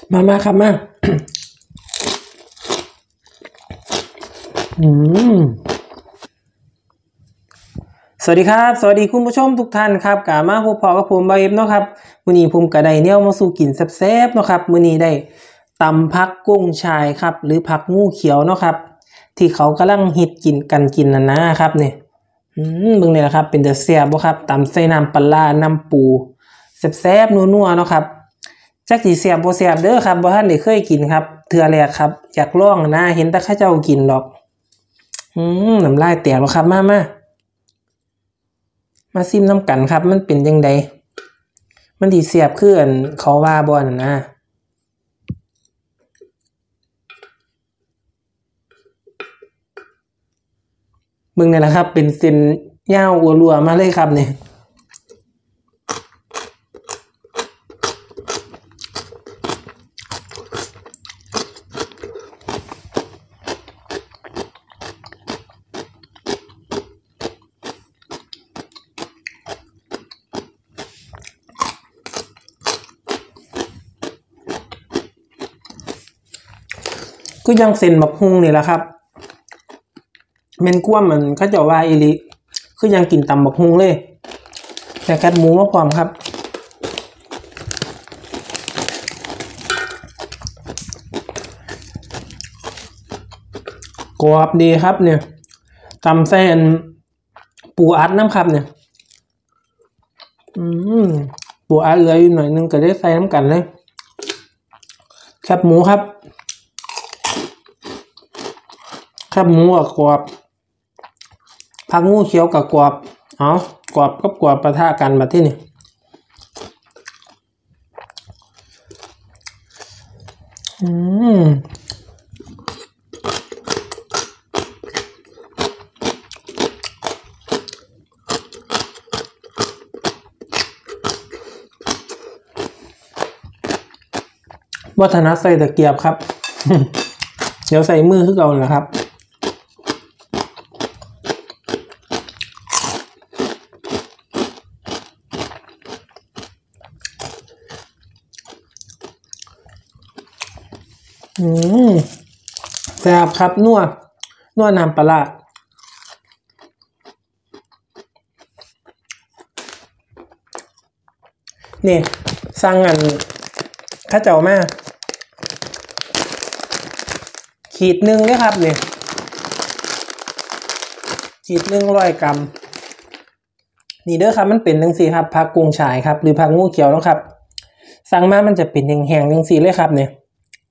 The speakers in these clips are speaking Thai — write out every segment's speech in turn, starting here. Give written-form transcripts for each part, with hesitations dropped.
มาครับมาสวัสดีครับสวัสดีคุณผู้ชมทุกท่านครับกามาพบพอกับผมบอยเอฟเนาะครับมื้อนี้ผมก็ได้แนวมาสู่กินแซ่บๆเนาะครับมื้อนี้ได้ตำผักกุ้งชายครับหรือผักงูเขียวเนาะครับที่เขากำลังฮิตกินนะครับนี่เบิ่งนี่แหละครับเป็นแซ่บบ่ครับตำใส่น้ำปลาน้ำปูแซ่บๆนัวๆเนาะครับจักสิแซ่บบ่แซ่บเด้อครับบ่ทันได้เคยกินครับเทื่อแรกครับอยากลองนะเห็นแต่เขาเจ้ากินดอกน้ำลายแตกแล้วครับมาซิมน้ำกันครับมันเป็นยังไงมันดีเสียบคืออันเขาว่าบ่อนนะมึงนี่แหละครับเป็นเส้นยาวอัวรัวมาเลยครับเนี่ยก็ยังเส้นบักฮุงนี่แหละครับเมนกั้วมันเขาจะว่าอีลิคือยังกินตำบักฮุงเลยแต่แคบหมูมาพร้อมครับกรอบดีครับเนี่ยตำเส้นปูอัดน้ำครับเนี่ยปูอัดเหลืออยู่หน่อยนึงก็ได้ใส่น้ำกันเลยแคบหมูครับแคบหมูกับกรอบผักงูเขียวกับกรอบกรอบกับกรอบปะทะกันแบบที่นี่วัฒนใส่ตะเกียบครับ เดี๋ยวใส่มือขึ้นก่อนนะครับแซ่บครับนัวน้ำปลานี่สั่งอันข้าเจ้ามาขีดหนึ่งเลยครับเนี่ยขีด100 กรัมนี่เด้อครับมันเป็นจังซี่ครับผักกุ้งฉ่ายครับหรือผักงูเขียวนะครับสั่งมามันจะเป็นแห้งๆจังซี่เลยครับเนี่ย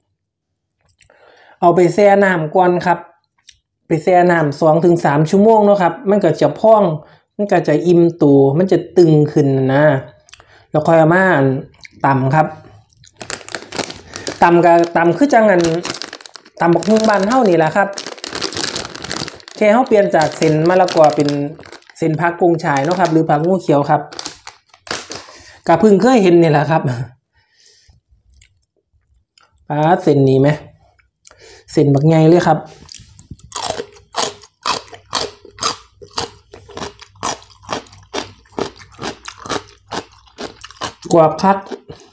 เอาไปแช่น้ำก่อนครับไปแช่น้ำ2-3 ชั่วโมงเนาะครับมันก็จะพองมันก็จะอิ่มตัวมันจะตึงขึ้นนะแล้วค่อยเอามาตำครับตำคือจังอันตำบักหุ่งบ้านเฮานี่แหละครับแค่เฮาเปลี่ยนจากเส้นมะละกอเป็นเส้นผักกุ้งฉ่ายเนาะครับหรือผักงูเขียวครับก็เพิ่งเคยเห็นนี่แหละครับเส้นนี้ไหมเส้นบักใหญ่เลยครับกรอบคัก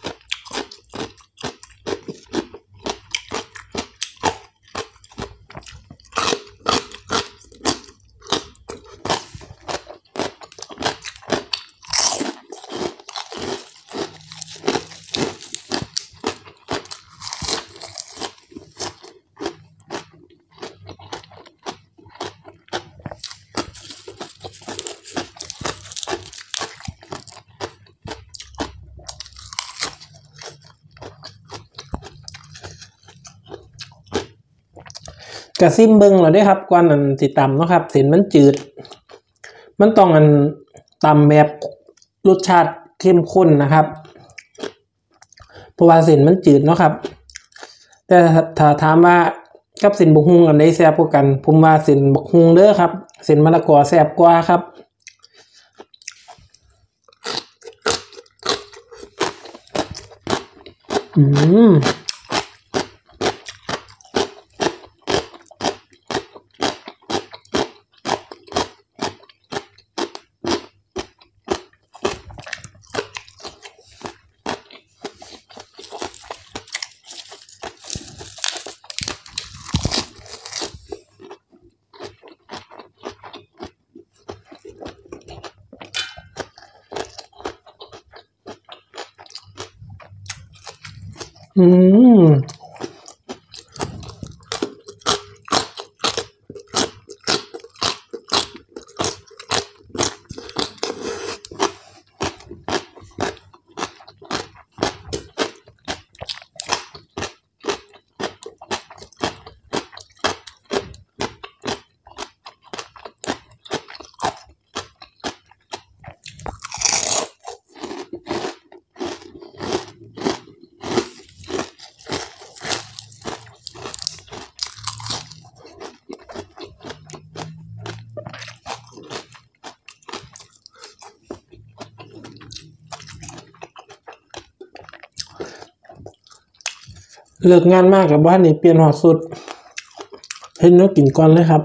กระซิมเบิ้งเราได้ครับก่อนอันสิตำเนาะครับเส้นมันจืดมันต้องอันตำแบบรสชาติเข้มข้นนะครับเพราะว่าเส้นมันจืดเนาะครับแต่ถ้าถามว่ากับเส้นบักฮุงอันใดแซ่บกว่ากันผมว่าเส้นบักฮุงเด้อครับเส้นมะละกอแซ่บกว่าครับอืมเลิกงานมากกับบ้านนี่เปลี่ยนหอดสุดเห็นแล้วกินก่อนเลยครับ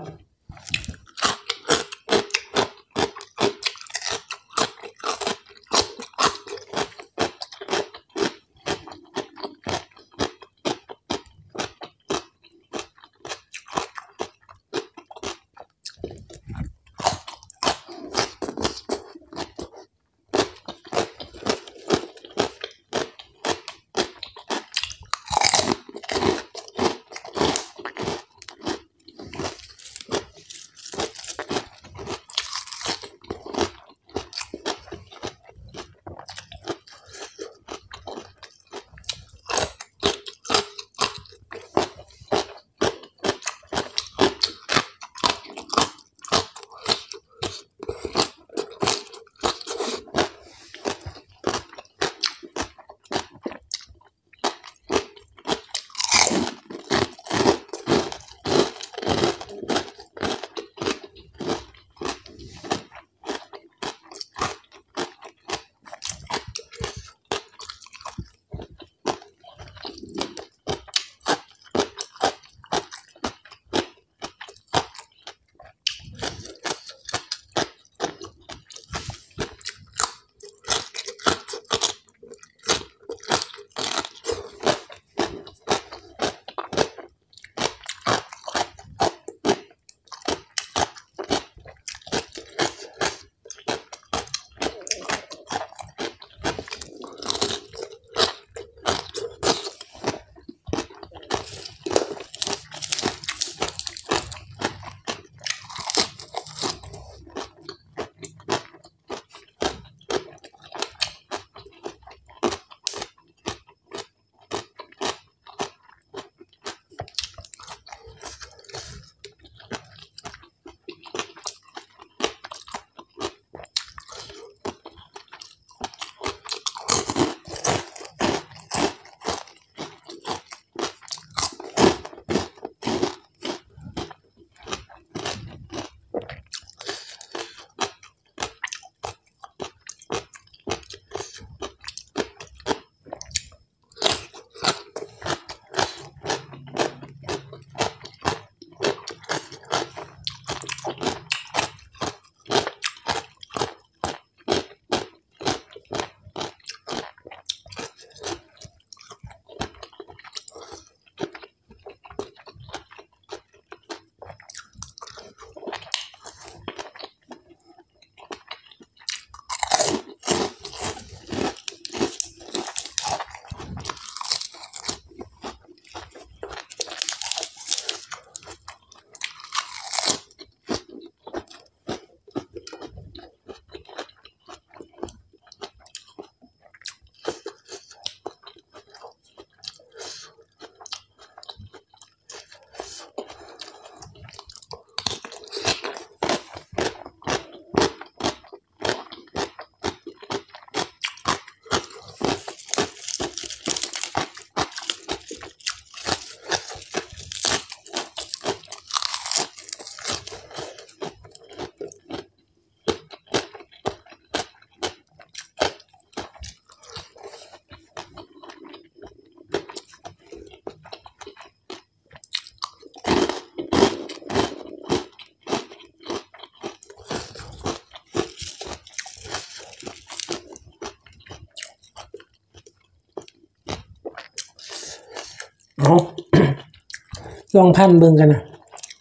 เอาลองพันเบิ่งกันนะ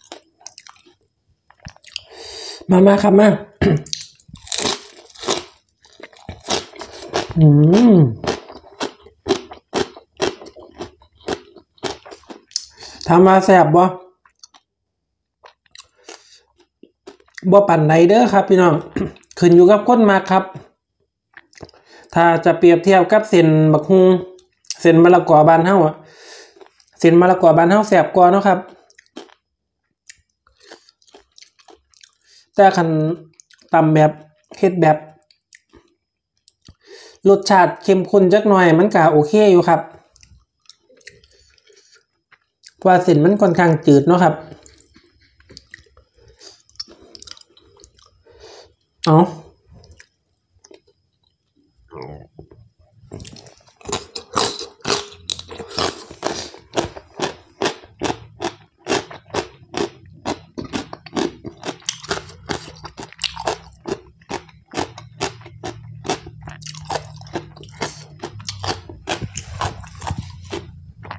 มาครับมาอืมถามว่าแซ่บบ่ปั่นไหนเด้อครับพี่น้อง ขึ้นอยู่กับคนมากครับถ้าจะเปรียบเทียบกับเส้นบักฮุงเส้นมะละกอบ้านเฮาอ่ะเส้นมะละกอบ้านเฮาแซ่บกว่าเนาะครับแต่คันตำแบบเฮ็ดแบบรสชาติเข้มข้นจักหน่อยมันก็โอเคอยู่ครับเพราะว่าเส้นมันค่อนข้างจืดเนาะครับเอา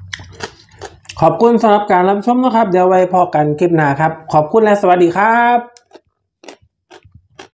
ขอบคุณสำหรับการรับชมนะครับเดี๋ยวไว้พอกันคลิปหน้าครับขอบคุณและสวัสดีครับ